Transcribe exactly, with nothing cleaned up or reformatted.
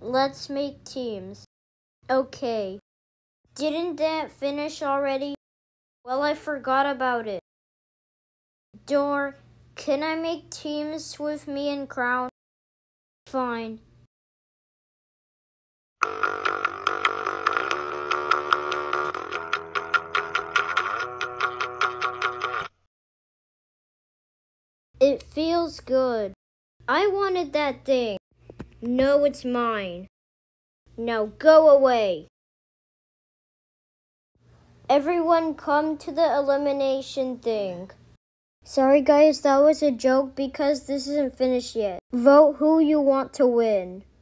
Let's make teams. Okay. Didn't that finish already? Well, I forgot about it. Door, can I make teams with me and Crown? Fine. It feels good. I wanted that thing. No, it's mine. Now go away. Everyone come to the elimination thing. Sorry guys, that was a joke because this isn't finished yet. Vote who you want to win.